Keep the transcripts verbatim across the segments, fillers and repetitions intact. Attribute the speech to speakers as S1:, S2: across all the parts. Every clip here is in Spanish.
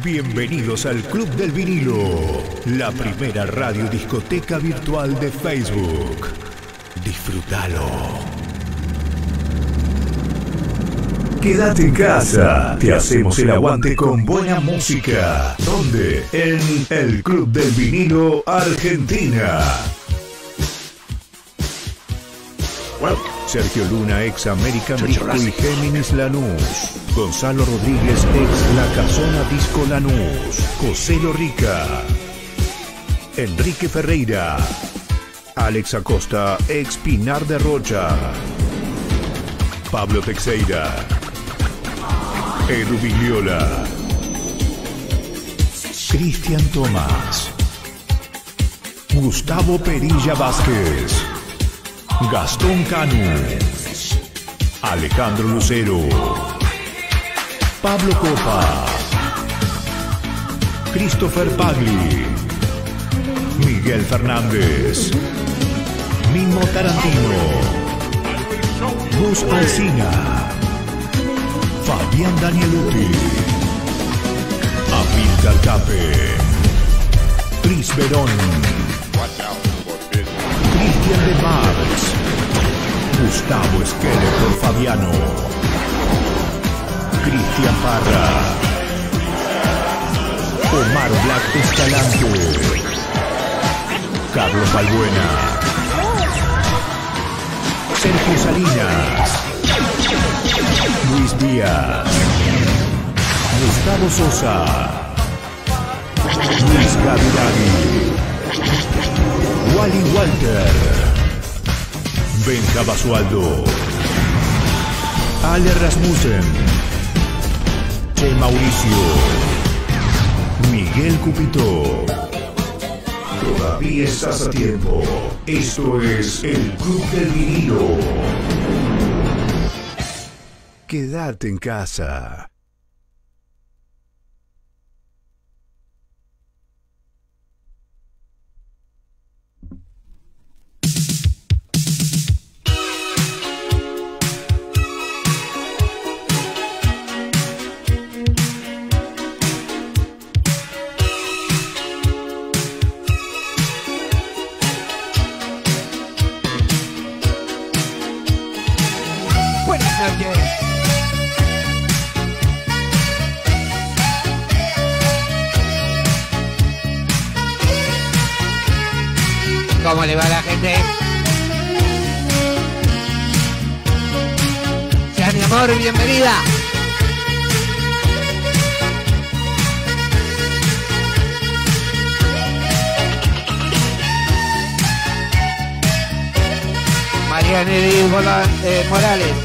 S1: Bienvenidos al Club del Vinilo, la primera radio discoteca virtual de Facebook. Disfrútalo. Quédate en casa, te hacemos el aguante con buena música. ¿Dónde? En el Club del Vinilo Argentina. Sergio Luna, ex American Disco y Géminis Lanús. Gonzalo Rodríguez, ex La Casona Disco Lanús. José Lorica. Enrique Ferreira. Alex Acosta, ex Pinar de Rocha. Pablo Teixeira. Edu Vigliola. Cristian Tomás. Gustavo Perilla Vázquez. Gastón Canu. Alejandro Lucero. Pablo Copa. Christopher Pagli. Miguel Fernández. Mimo Tarantino. Gus Alsina. Fabián Danieluti. Amílcar Cape. Chris Verón. Cristian de Marx. Gustavo Skeletor Fabiano. Cristian Parra. Omar Black Escalante. Carlos Balbuena. Sergio Salinas. Luis Díaz. Gustavo Sosa. Luis Gavirani. Wally Walter. Benja Basualdo. Ale Rasmussen. Che Mauricio. Miguel Cupito. Todavía estás a tiempo. Esto es el Club del Vinilo. Quédate en casa.
S2: ¿Cómo le va a la gente? Sea mi amor, bienvenida. María Nelly eh, Morales.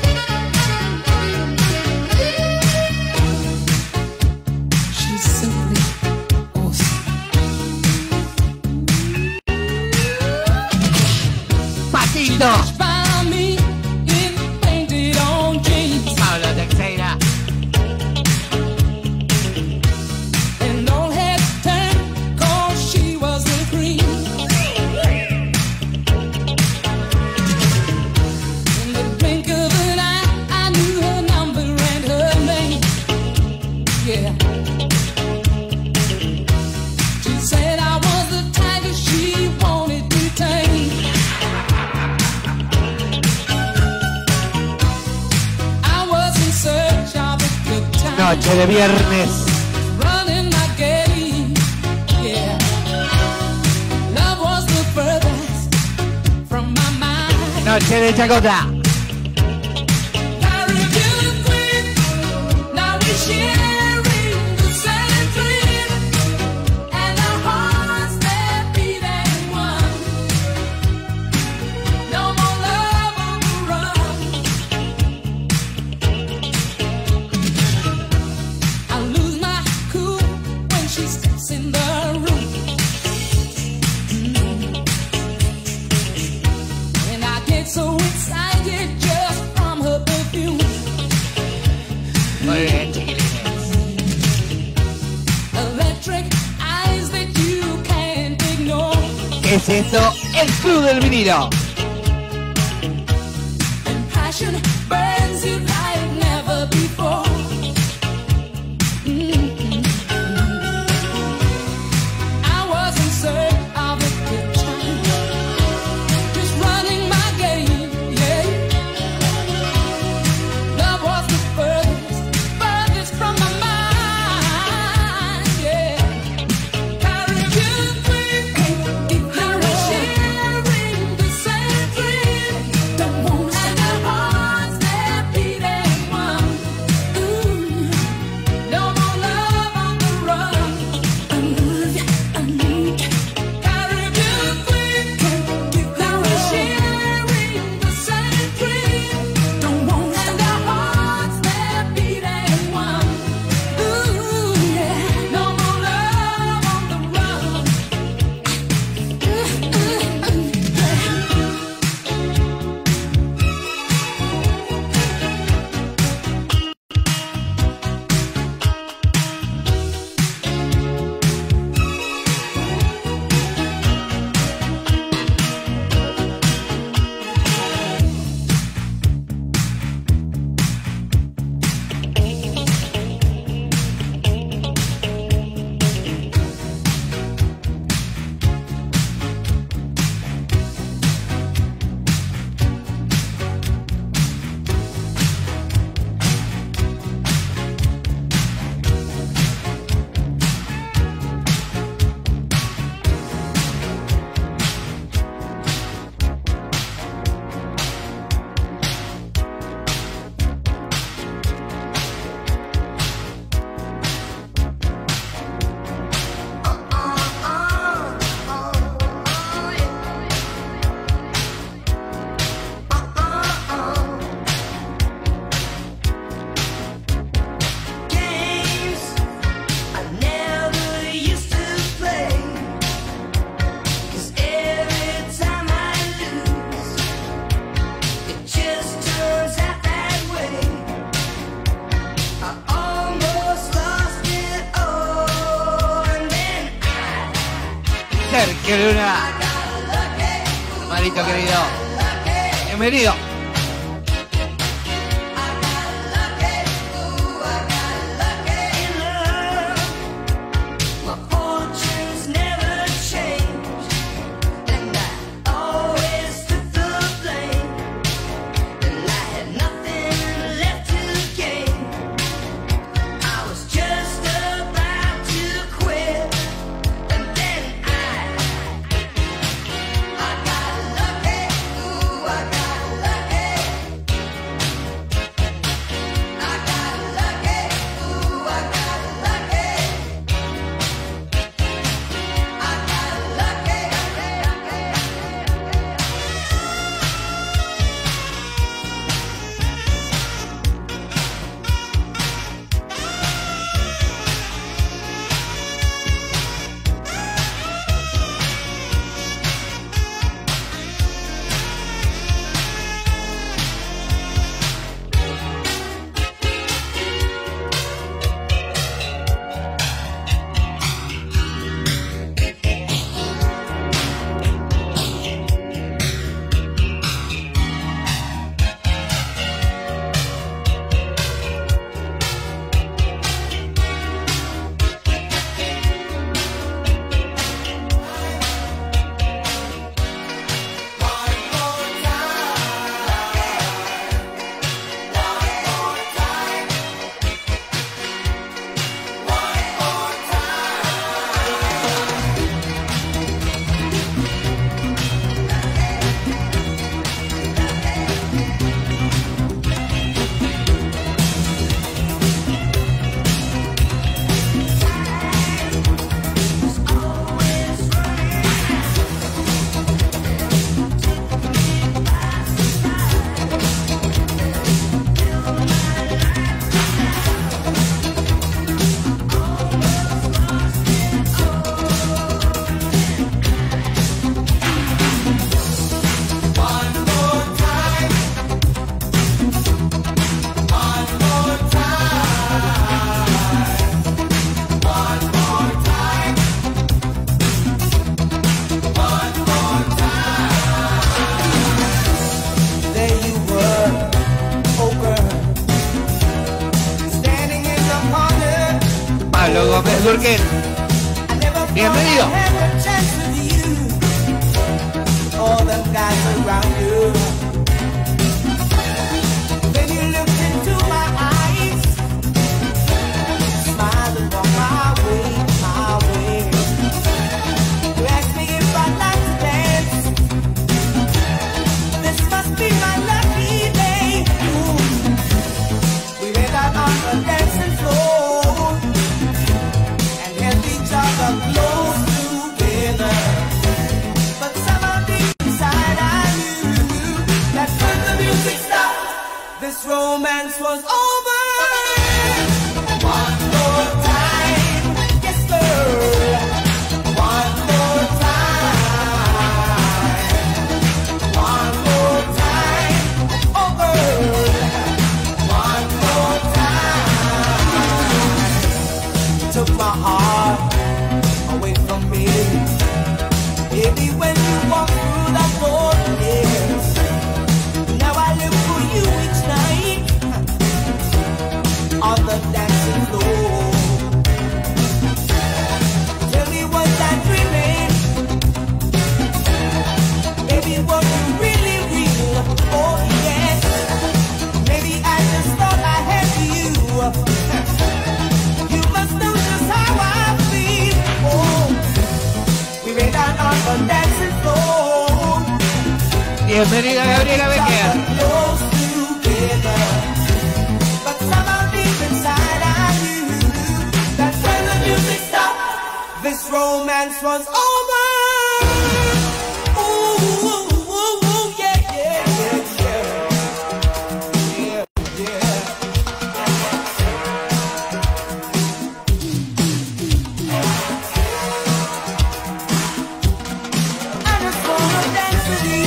S2: Patito. Pablo Teixeira. Noche de viernes. Noche de chacota. ¿Qué es esto? El Club del Vinilo. Pablito querido. Bienvenido. Gómez Durquet. Bienvenido.
S3: This romance was over. One more time, yes girl. One more time. One more time, oh girl. One more time. You took my heart away from me. Baby, when you walk through that door, yes. Now I live for you each night on the dancing floor. Tell me, was I dreaming? Baby, was you really real? Oh yes. Maybe I just thought I had you. You must know just how I feel. Oh, we went out on the dancing floor.
S2: Bienvenida Gabriela Becker.
S3: This romance was over. Ooh, ooh, ooh, ooh, yeah, yeah, yeah, yeah, yeah, yeah. I just wanna dance with you.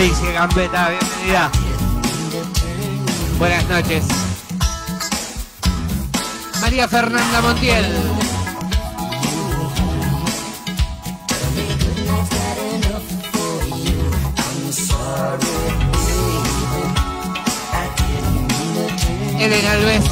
S2: Alicia Gambetta, bienvenida. Buenas noches. María Fernanda Montiel. Elena Alves.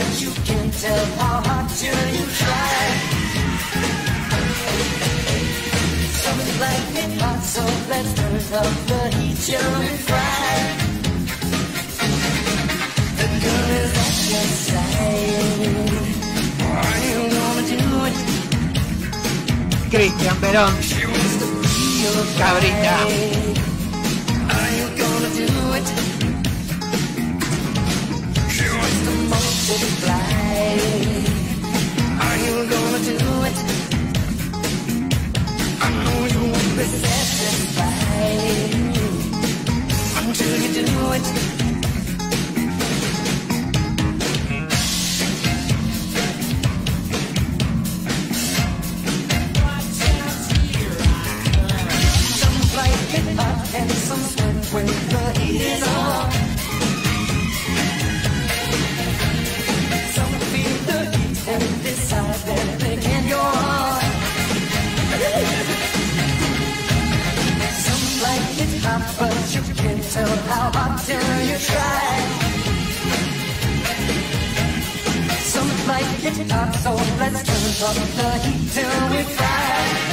S3: but you can't tell how hard till you try. Something like it hot, so let's turn up the heat till we fry. The girl is at your side. Are you gonna do it?
S2: Cristian Verón, Cabrita.
S3: Are you gonna do it? She wants to multiply. Are you gonna do it? I know you won't be satisfied until you do it. And some sweat when the heat is on. Some feel the heat and decide that they can't go on. Some like it hot, but you can't tell how hot till you try. Some like it hot, so let's turn up the heat till we fry.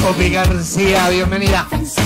S2: Poppy García, bienvenida.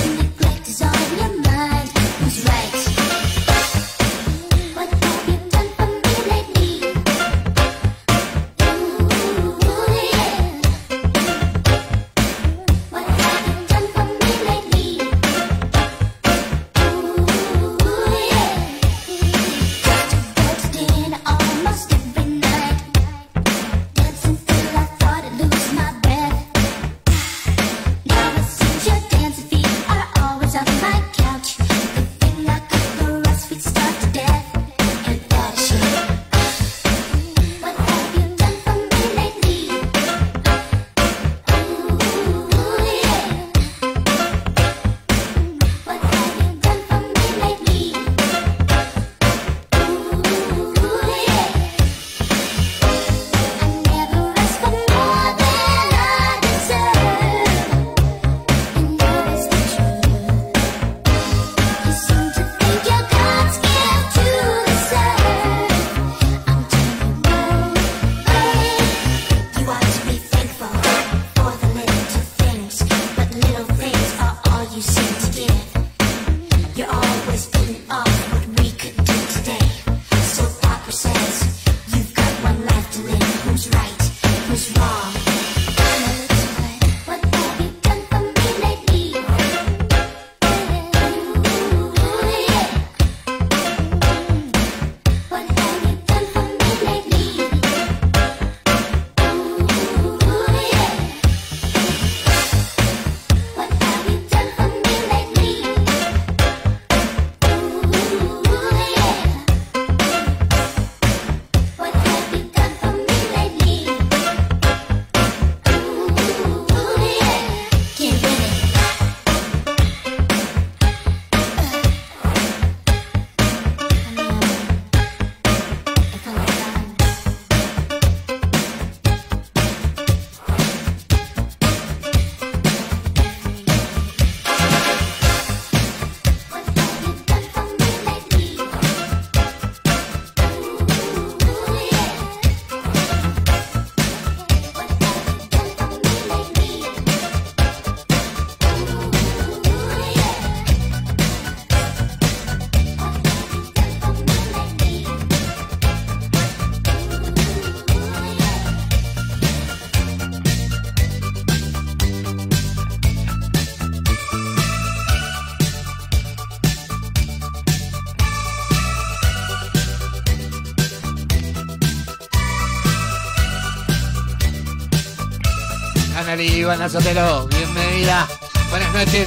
S2: Ivana Sotelo, bienvenida. Buenas noches.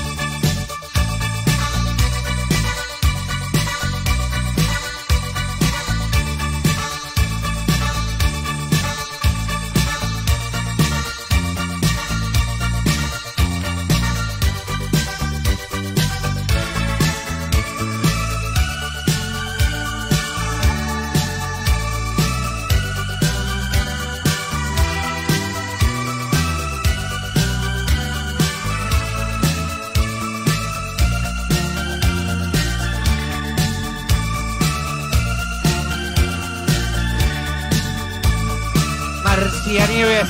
S2: Marcia Nieves.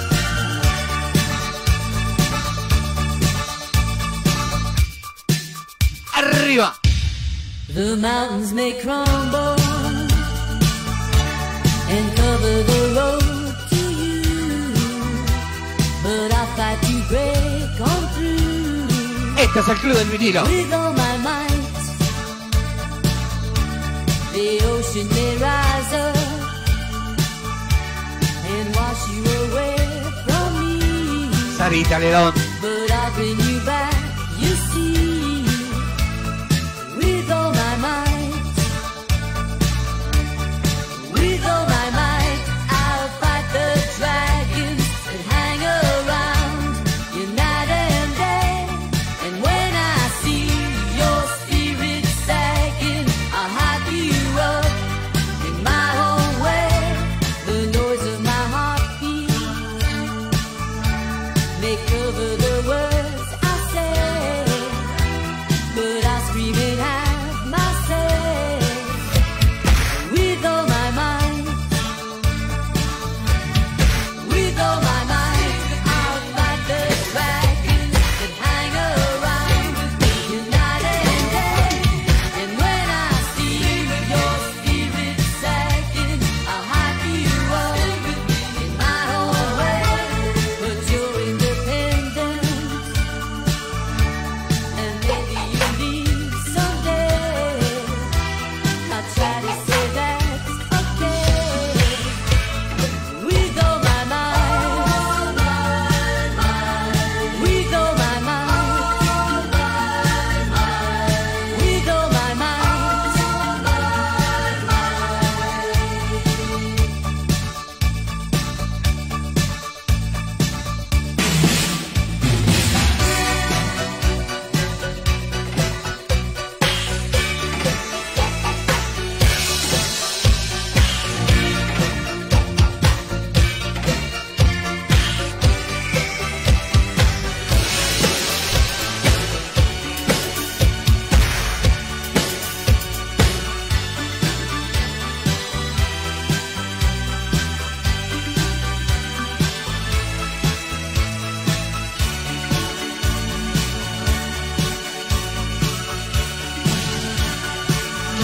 S2: Arriba.
S4: The mountains may crumble and cover the road to you, but I fight to break on through.
S2: Este es el club del vinilo.
S4: With all my might, the ocean may rise up and wash you away from me.
S2: Sarita Ledón.
S4: But I bring you back, you see, with all my might, with all my might, I'll fight the dragons that hang around you night and day. And when I see your spirit sagging, I'll hype you up in my own way. The noise of my heartbeat may cover the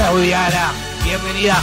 S2: Claudiana, bienvenida.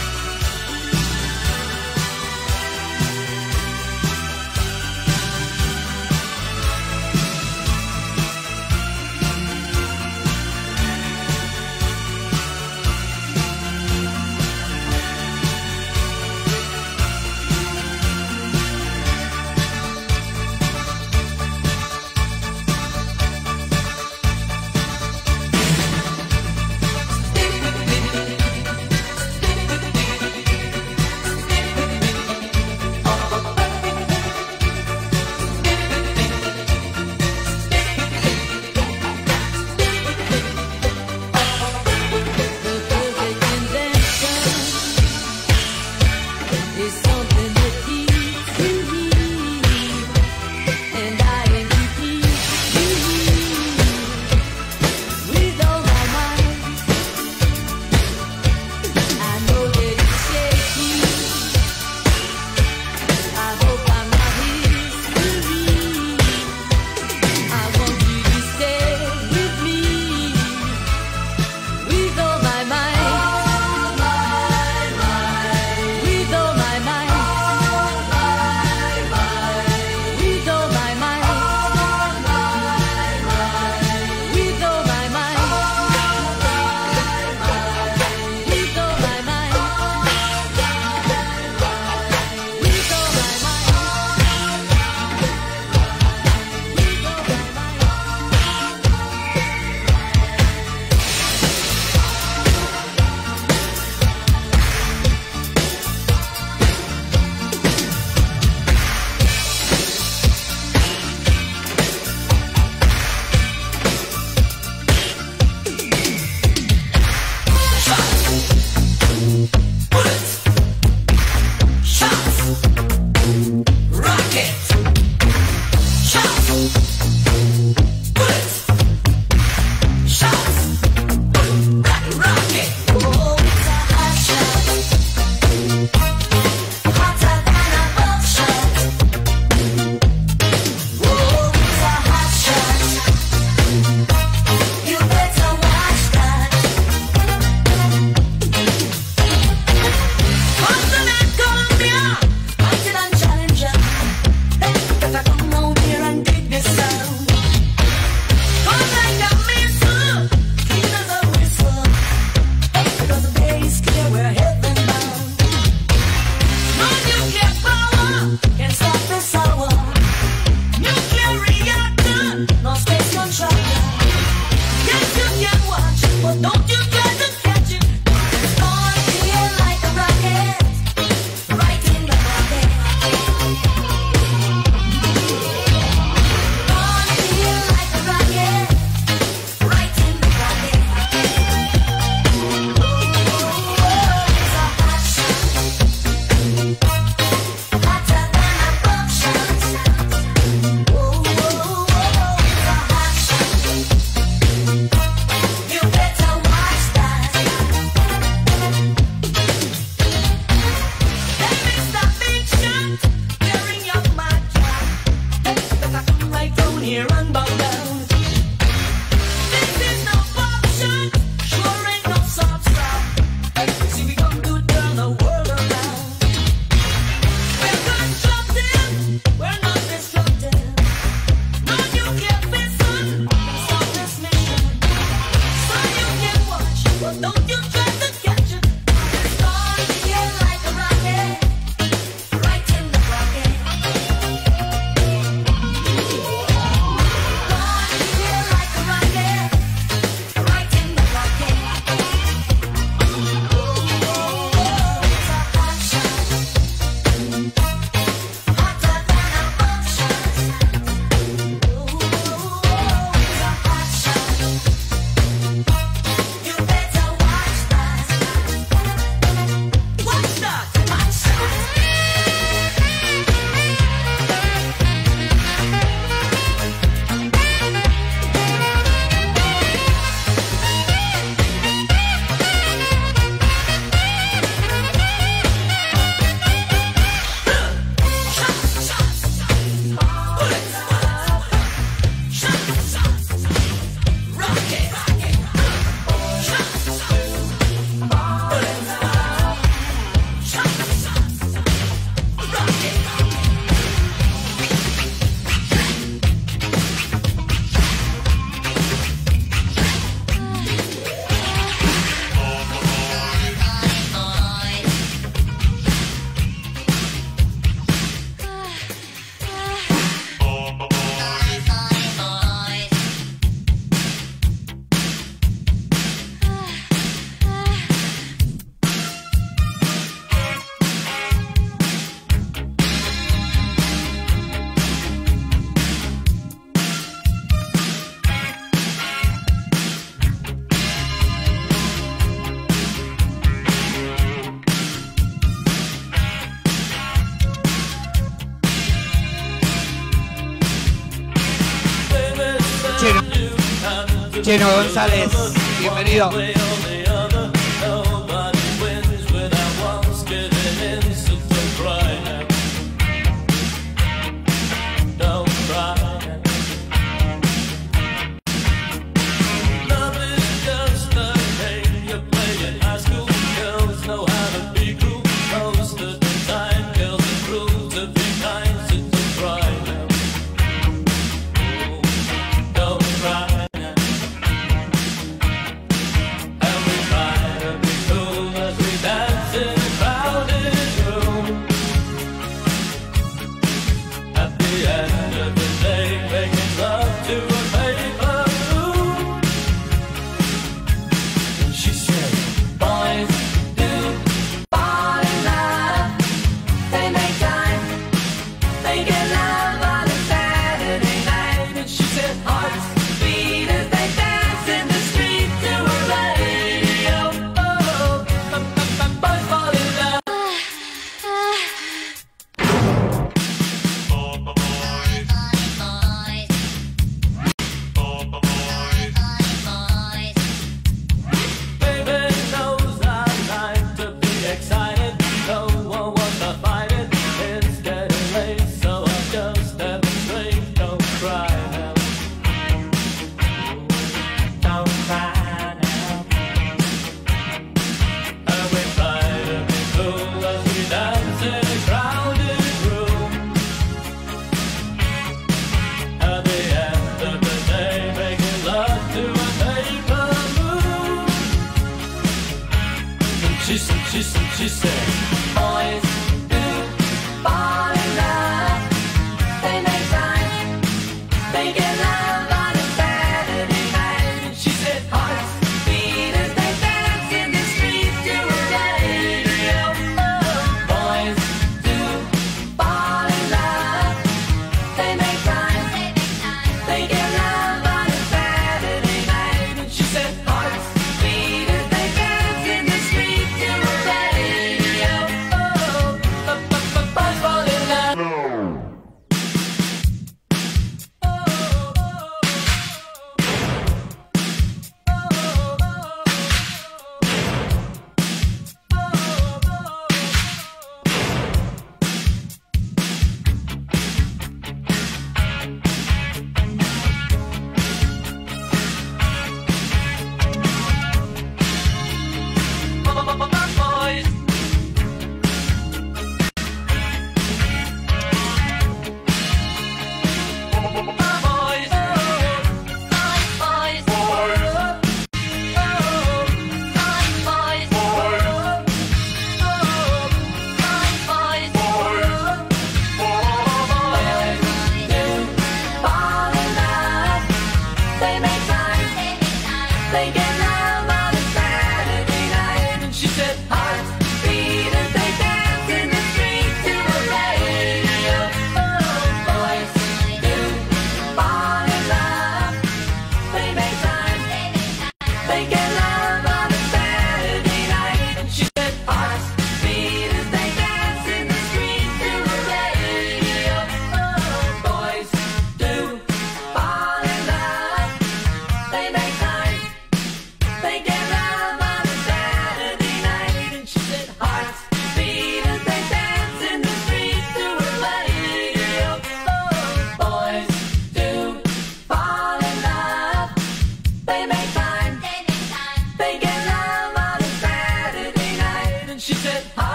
S2: Cheno González, bienvenido.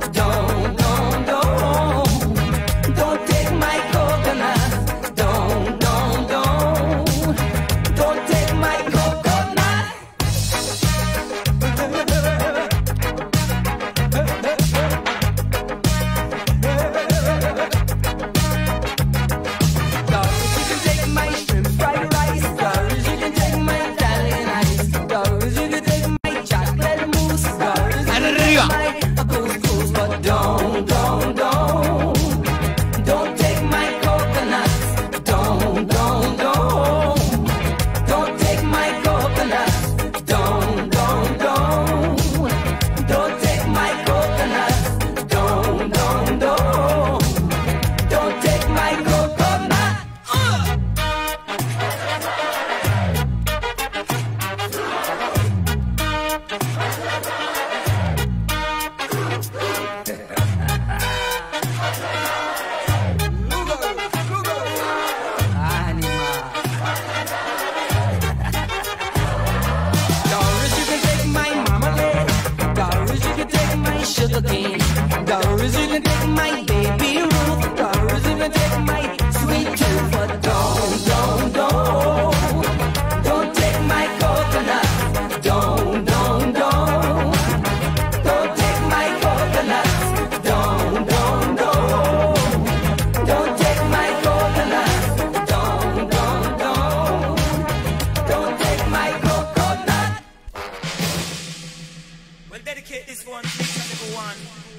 S3: Don't sugar cane. Doris gonna take my baby Ruth. Doris gonna take my sweet tooth. But don't, don't, don't, don't take my coconut. Don't, don't, don't, don't take my coconut. Don't, don't, don't, don't take my coconut. Don't, don't, don't, don't take my coconut.
S5: We'll dedicate this one to each and every one.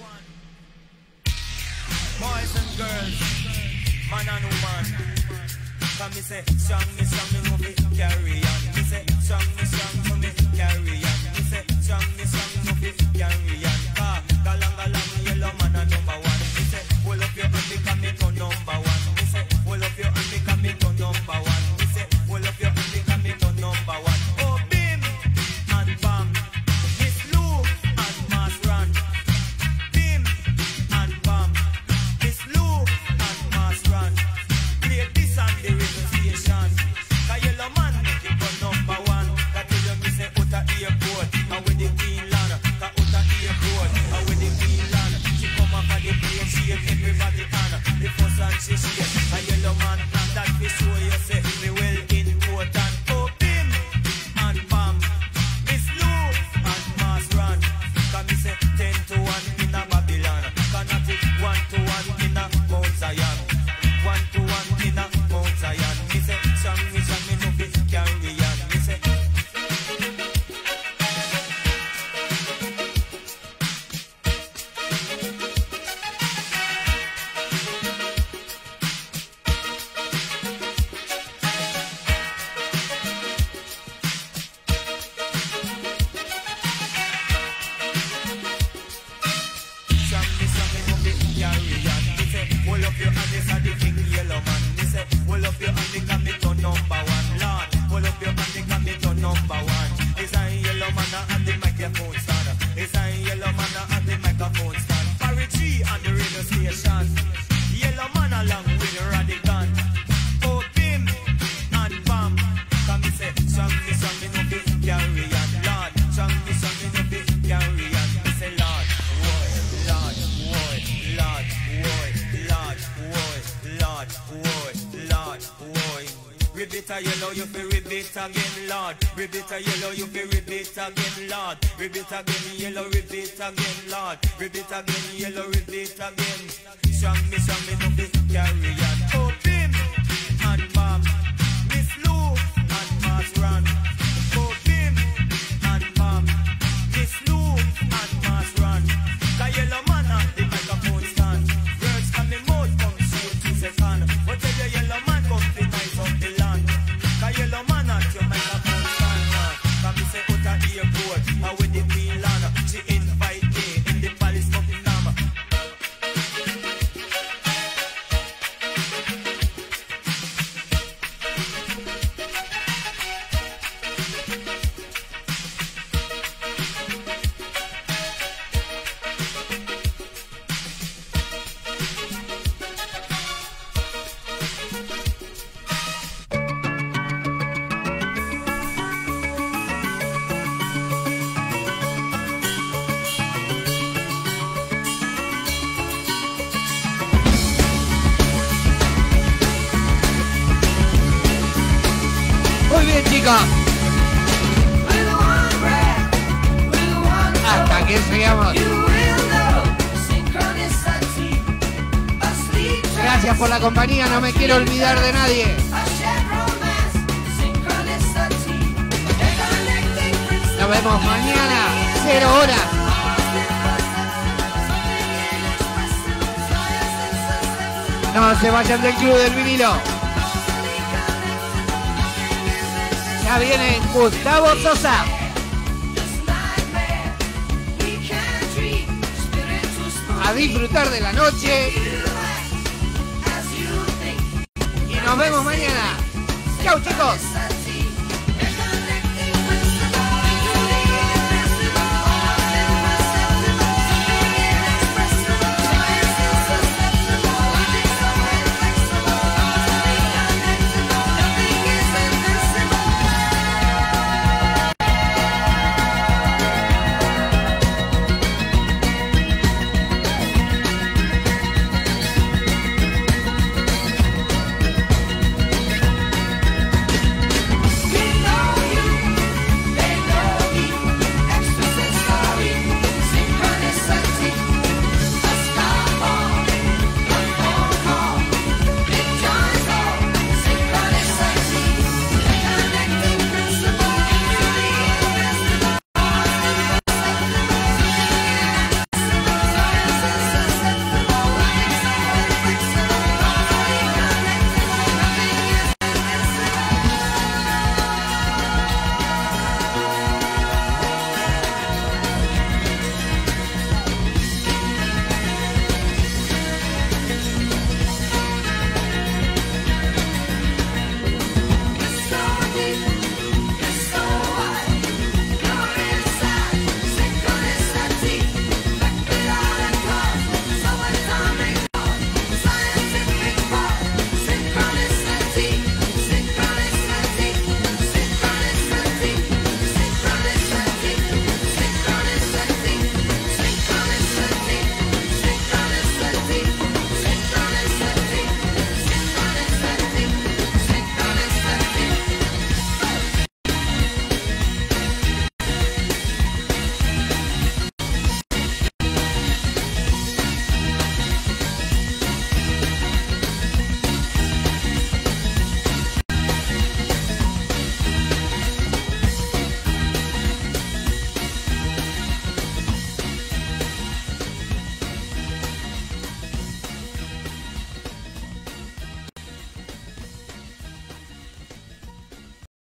S5: Boys and girls, man and woman. Come me say, strong me, strong me, no fit carry on. Me say, strong me, strong so me carry on. Me say, strong me, strong no fit carry on. Ah, galang galang yellow man a number one. Me say, hold up your hand because me to number one. Me say, hold up your hand because me to number one. Me say, hold up your hand because me to number one. Oh, bim and bam, Miss Lou and Mass Run. Bim and bam, Miss Lou and Mass Run. Play this and the rhythm station. Cause yellow man make it go number one. That tell you me say out of airport and with the Queen land. Cause out of airport and with the Queen land. She come up and the plane shake everybody on. The first and she shake. A yellow man and that we show you say me well important. Oh bim and bam, Miss Lou and Mass Run. Cause me say ten to one in a Babylon. Cause not it one to one in a Mount Zion. One to one in a Mount Zion. Me say, strong me, strong me, no fit carry on. Me say, strong me, strong me, no fit carry on. Me say, hold up your hand, this a the king yellow man. Me say, hold up your hand, because me to number one. Lord, hold up your hand, because me to number one. It's a yellow man at the microphone stand. It's a yellow man at the microphone stand. Parry tree on the radio station. Yellow man along with Radigan. Oh, bim and bam. Cause me say, strong me, strong me, no fit carry on. Lord, strong me, strong me, no fit carry on. Me say, Lord, boy, Lord, boy, Lord, boy, Lord, boy, Lord, boy, Lord, boy. Ribbit a yellow, you feel ribbit again, Lord. Ribbit a yellow, you feel ribbit again, Lord. Ribbit again, yellow, ribbit again, Lord. Ribbit again, yellow, ribbit again. Strong me, strong me, no fit carry on. Oh, bim and bam, Miss Lou and Mass Run. Oh, bim and bam, Miss Lou and Mass Run. Cause yellow man at the microphone stand. Words from the mouth come straight to second. But tell your yellow man come to nice up the land. Cause yellow man at your microphone stand. Cause me say out of airport and with the Queen land. She invite me in the palace of the Nam.
S2: Muy bien, chicos. Hasta aquí llegamos. Gracias por la compañía, no me quiero olvidar de nadie. Nos vemos mañana, cero horas. No se vayan del club del vinilo. Ya viene Gustavo Sosa. A disfrutar de la noche. Y nos vemos mañana. Chau, chicos.